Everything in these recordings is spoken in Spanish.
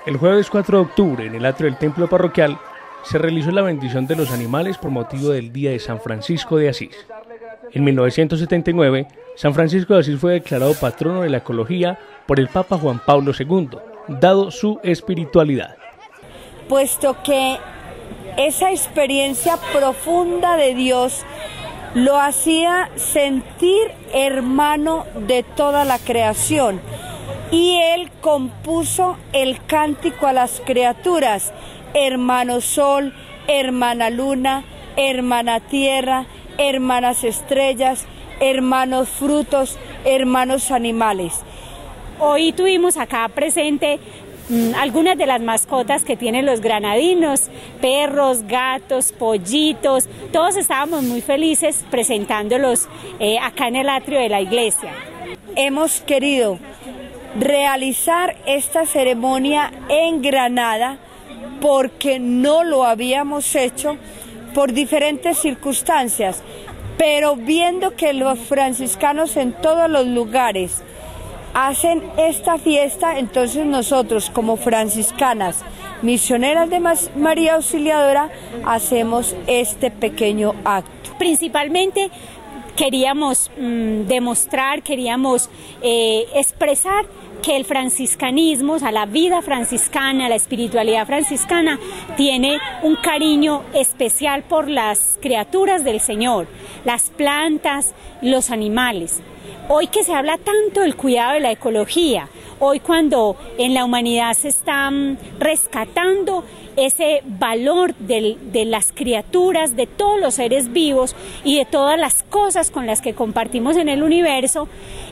El jueves 4 de octubre, en el atrio del templo parroquial, se realizó la bendición de los animales por motivo del Día de San Francisco de Asís. En 1979, San Francisco de Asís fue declarado patrono de la ecología por el Papa Juan Pablo II, dado su espiritualidad. Puesto que esa experiencia profunda de Dios lo hacía sentir hermano de toda la creación, y él compuso el cántico a las criaturas: hermano sol, hermana luna, hermana tierra, hermanas estrellas, hermanos frutos, hermanos animales. Hoy tuvimos acá presente algunas de las mascotas que tienen los granadinos: perros, gatos, pollitos. Todos estábamos muy felices presentándolos acá en el atrio de la iglesia. Hemos querido realizar esta ceremonia en Granada porque no lo habíamos hecho por diferentes circunstancias, pero viendo que los franciscanos en todos los lugares hacen esta fiesta, entonces nosotros como franciscanas, misioneras de María Auxiliadora, hacemos este pequeño acto. Principalmente queríamos demostrar, queríamos expresar que el franciscanismo, o sea, la vida franciscana, la espiritualidad franciscana, tiene un cariño especial por las criaturas del Señor, las plantas, los animales. Hoy que se habla tanto del cuidado de la ecología, hoy cuando en la humanidad se está rescatando ese valor de las criaturas, de todos los seres vivos y de todas las cosas con las que compartimos en el universo,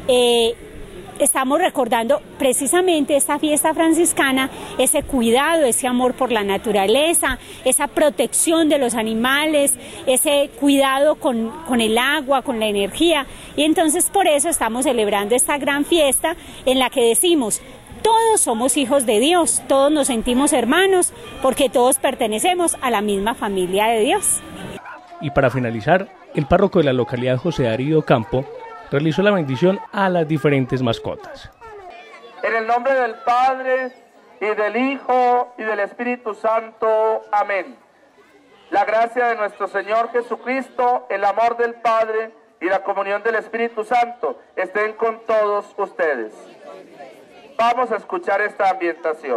estamos recordando precisamente esta fiesta franciscana, ese cuidado, ese amor por la naturaleza, esa protección de los animales, ese cuidado con el agua, con la energía. Y entonces por eso estamos celebrando esta gran fiesta en la que decimos: todos somos hijos de Dios, todos nos sentimos hermanos, porque todos pertenecemos a la misma familia de Dios. Y para finalizar, el párroco de la localidad, José Darío Campo, realizó la bendición a las diferentes mascotas. En el nombre del Padre, y del Hijo, y del Espíritu Santo. Amén. La gracia de nuestro Señor Jesucristo, el amor del Padre y la comunión del Espíritu Santo estén con todos ustedes. Vamos a escuchar esta ambientación.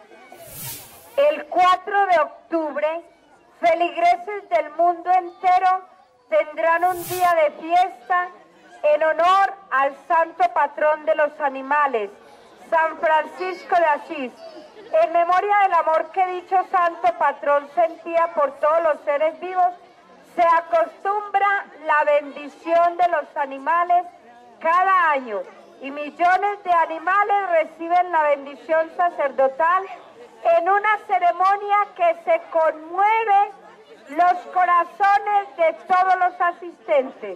El 4 de octubre, feligreses del mundo entero tendrán un día de fiesta en honor al santo patrón de los animales, San Francisco de Asís. En memoria del amor que dicho santo patrón sentía por todos los seres vivos, se acostumbra la bendición de los animales cada año, y millones de animales reciben la bendición sacerdotal en una ceremonia que se conmueve los corazones de todos los asistentes.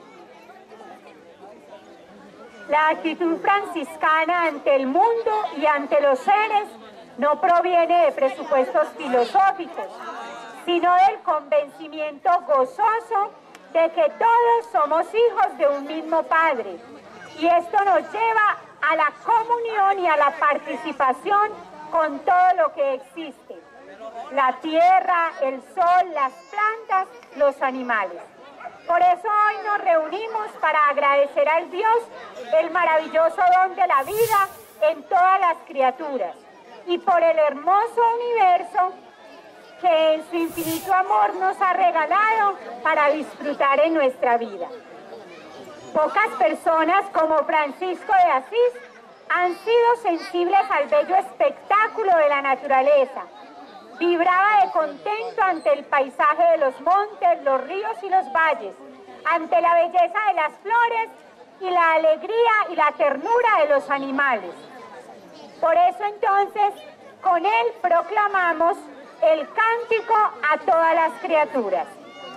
La actitud franciscana ante el mundo y ante los seres no proviene de presupuestos filosóficos, sino del convencimiento gozoso de que todos somos hijos de un mismo Padre. Y esto nos lleva a la comunión y a la participación con todo lo que existe: la tierra, el sol, las plantas, los animales. Por eso hoy nos reunimos para agradecer al Dios el maravilloso don de la vida en todas las criaturas y por el hermoso universo que en su infinito amor nos ha regalado para disfrutar en nuestra vida. Pocas personas como Francisco de Asís han sido sensibles al bello espectáculo de la naturaleza. Vibraba de contento ante el paisaje de los montes, los ríos y los valles, ante la belleza de las flores y la alegría y la ternura de los animales. Por eso entonces, con él proclamamos el cántico a todas las criaturas.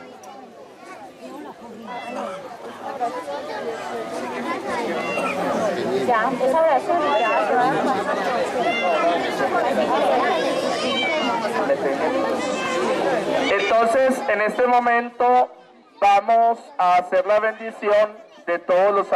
Ya, esa oración Entonces, en este momento vamos a hacer la bendición de todos los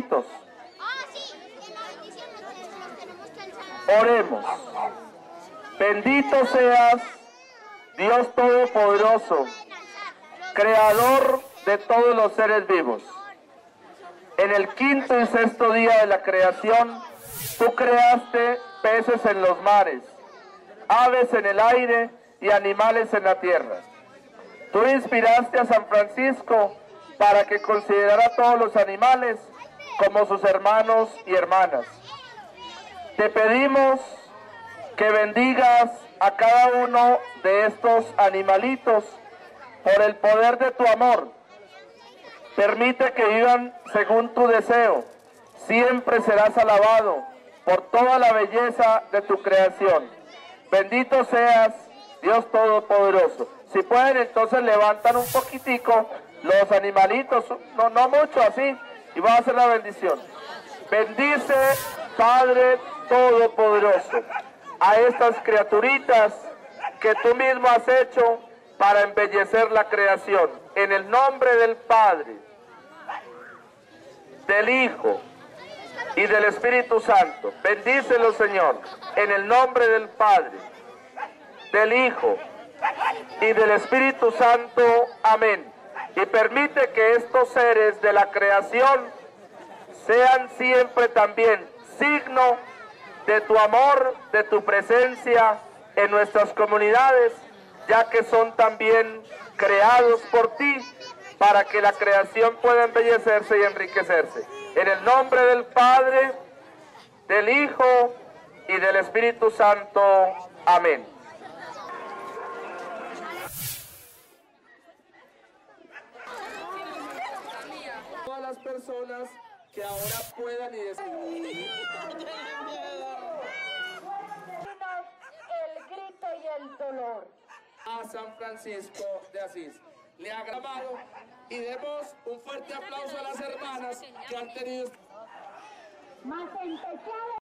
animalitos. Oremos. Bendito seas, Dios Todopoderoso, Creador de todos los seres vivos. En el quinto y sexto día de la creación, tú creaste peces en los mares, aves en el aire y animales en la tierra. Tú inspiraste a San Francisco para que considerara a todos los animales como sus hermanos y hermanas. Te pedimos que bendigas a cada uno de estos animalitos por el poder de tu amor. Permite que vivan según tu deseo. Siempre serás alabado por toda la belleza de tu creación. Bendito seas, Dios Todopoderoso. Si pueden, entonces levantan un poquitico los animalitos, no mucho así, y va a hacer la bendición. Bendice, Padre Todopoderoso, a estas criaturitas que tú mismo has hecho para embellecer la creación. En el nombre del Padre, del Hijo y del Espíritu Santo. Bendícelo, Señor, en el nombre del Padre, del Hijo y del Espíritu Santo. Amén. Y permite que estos seres de la creación sean siempre también signo de tu amor, de tu presencia en nuestras comunidades, ya que son también creados por ti para que la creación pueda embellecerse y enriquecerse. En el nombre del Padre, del Hijo y del Espíritu Santo. Amén. Todas las personas que ahora puedan y deseen. El grito y el dolor. A San Francisco de Asís. Le ha grabado y demos un fuerte aplauso a las hermanas que han tenido. Más empezado.